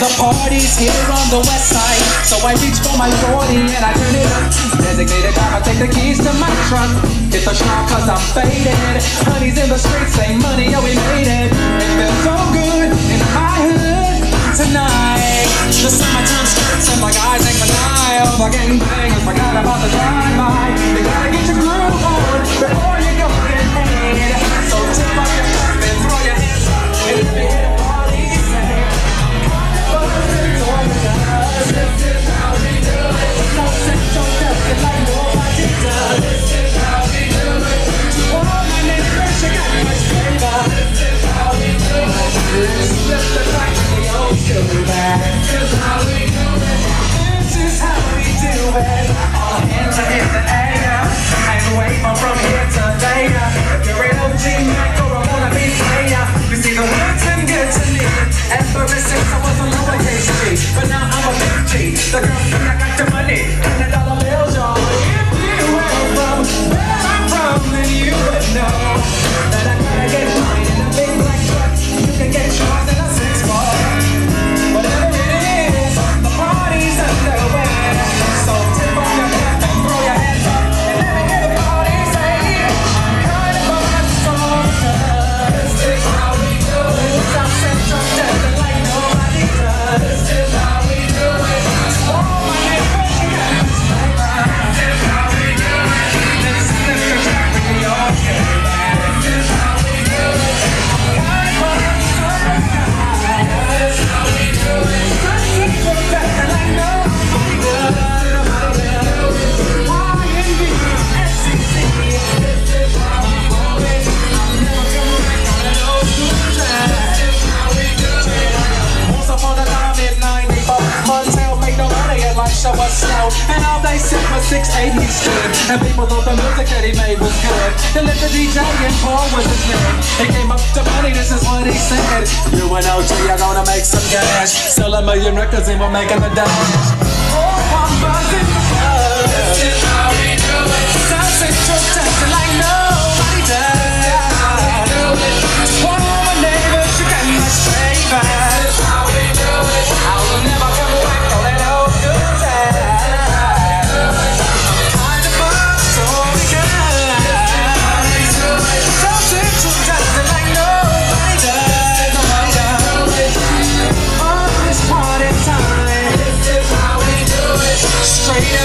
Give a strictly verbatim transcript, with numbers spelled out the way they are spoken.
the parties here on the west side. So I reach for my forty and I turn it up. Designated driver, take the keys to my truck. Hit the trunk cause I'm faded. Honey's in the streets, say money, oh we made it. It feels so good in my hood tonight. The summertime skirts and my guys ain't benign. All the gangbangers forgot about the drive-by. You gotta get your groove on before you go get paid. So tip up your cup and throw your hands up. And let me hit the party, say this is how we do it. No central justice like nobody does. This is how we do it. Oh, my neighbors, you got much flavor. This is how we do it. This is the fact of the old school back. This is how we do it. This is how we do it. All hands are in the air. And wave from here to there. If you're an O G Mac or a wannabe player, you see the world's been good to me. Ever since I was a lowercase G, but now I'm a big G. The girl think I got the money and the dollar bills, y'all. If you were from where I'm from, then you would know that I gotta get mine in a big black truck. You can get yours in a six four. Whatever it is, the party's underway. So tip on your cap and throw your hands up and let me hear the party say, I'm kind of on my song. This is how we do it. South Central dancing like nobody does. This is how we do it. Oh my neighbors, you got this flavor. This is how we do it. This is the track with the old kid. This is how we do it. I'm kind of on my song. This is how we do it. South Central dancing like nobody does. Nobody does. Y N B S C C. This is how we do it. I'm never coming back on an old school track. This is how we do it. Once upon a time in ninety-four, Montell made no money and life show was slow. And all they said was six eight he stood. And people thought the music that he made was good. They let the D J and Paul was his name. He came up to money, this is what he said. You and O G are gonna make some cash. Sell a million records and we're making the dash. Oh, I'm buzzing the buzz. This is how we do it. South Central dancing like nobody does. Oh, my neighbors, you got much flavor. This is how we do it. I will never come back on that old good time. Kind of fun, so because South Central dancing like nobody does. Nobody does. On this party time, this is how we do it. Straight